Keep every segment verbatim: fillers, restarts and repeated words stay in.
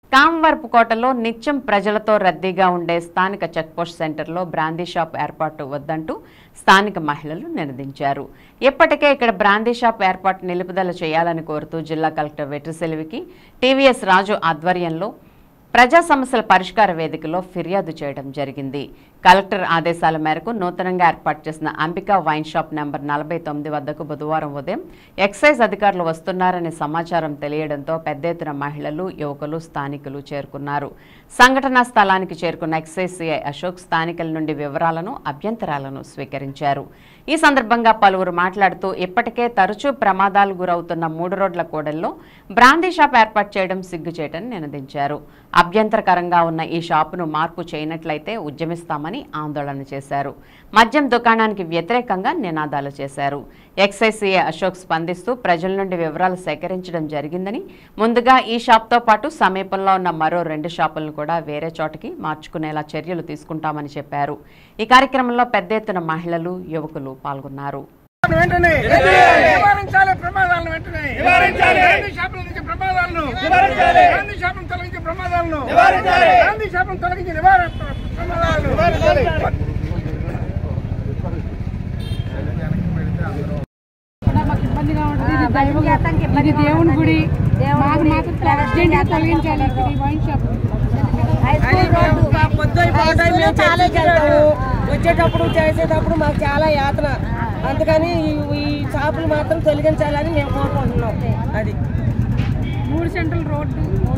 కామవరపుకోటలో నిత్యం ప్రజలతో రద్దీగా ఉండే స్థానిక చెక్పోస్ట్ సెంటర్లో బ్రాందీ షాప్ ఏర్పాటు వద్దంటూ స్థానిక మహిళలు నినదించారు. ఇప్పటికే ఇక్కడ బ్రాందీ షాప్ ఏర్పాటు నిలుపుదల చేయాలని కోరుతూ జిల్లా కలెక్టర్ వెట్రిసెల్వికి టీవీఎస్ రాజు ఆధ్వర్యంలో ప్రజా సమస్యల పరిష్కార వేదికలో ఫిర్యాదు చేయడం జరిగింది. కలెక్టర్ ఆదేశాల మేరకు నూతనంగా ఏర్పాటు చేసిన అంబికా వైన్ షాప్ నెంబర్ నలభై తొమ్మిది వద్దకు బుధవారం ఉదయం ఎక్సైజ్ అధికారులు వస్తున్నారనే సమాచారం తెలియడంతో పెద్ద ఎత్తున మహిళలు, యువకులు, స్థానికులు చేరుకున్నారు. సంఘటనా స్థలానికి చేరుకున్న ఎక్సైజ్ సిఐ అశోక్ స్థానికుల నుండి వివరాలను, అభ్యంతరాలను స్వీకరించారు. ఈ సందర్భంగా పలువురు మాట్లాడుతూ ఇప్పటికే తరచూ ప్రమాదాలు గురవుతున్న మూడు రోడ్ల కూడల్లో బ్రాందీ షాప్ ఏర్పాటు చేయడం సిగ్గుచేటని నినదించారు. అభ్యంతరకరంగా ఉన్న ఈ షాపును మార్పు చేయనట్లయితే ఉద్యమిస్తామని ఆందోళన చేశారు. మద్యం దుకాణానికి వ్యతిరేకంగా నినాదాలు చేశారు. ఎక్సైజ్ సిఐ అశోక్ స్పందిస్తూ ప్రజల నుండి వివరాలు సేకరించడం జరిగిందని, ముందుగా ఈ షాప్తో పాటు సమీపంలో ఉన్న మరో రెండు షాపులను కూడా వేరే చోటకి మార్చుకునేలా చర్యలు తీసుకుంటామని చెప్పారు. ఈ కార్యక్రమంలో పెద్ద ఎత్తున మహిళలు, యువకులు పాల్గొన్నారు. వెంటనే నివారించాలి, ప్రమాదాలను వెంటనే నివారించాలి, గాంధీ షాపుల నుంచి ప్రమాదాలను నివారించాలి, గాంధీ షాపులను తొలగించే ప్రమాదాలను నివారించాలి, గాంధీ షాపులను తొలగించే నివారణ ప్రమాదాలను నివారించాలి. మాకు ఇబ్బందిగా ఉంటుంది. ఇది దేవుని గుడి, మాకు మాత్రం అర్జెంట్గా తొలగించాలి. ఈ వైన్ షాప్ వచ్చేటప్పుడు చేసేటప్పుడు మాకు చాలా యాతన, అందుకని ఈ షాపులు మాత్రం తొలగించాలని మేము కోరుకుంటున్నాం. అది మూడు సెంట్రల్ రోడ్డు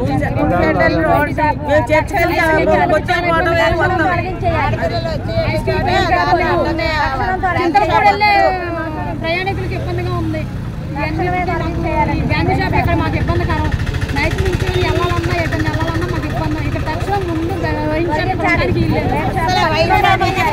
ప్రయాణికులకు ఇబ్బందిగా ఉంది. గాంధీ షాప్ ఇక్కడ మాకు ఇబ్బందికరం. నైట్ నుంచి వెళ్ళాలన్నా ఎక్కడ వెళ్ళాలన్నా మాకు ఇబ్బంది. ఇక్కడ తక్షణం ముందు వైన్ షాప్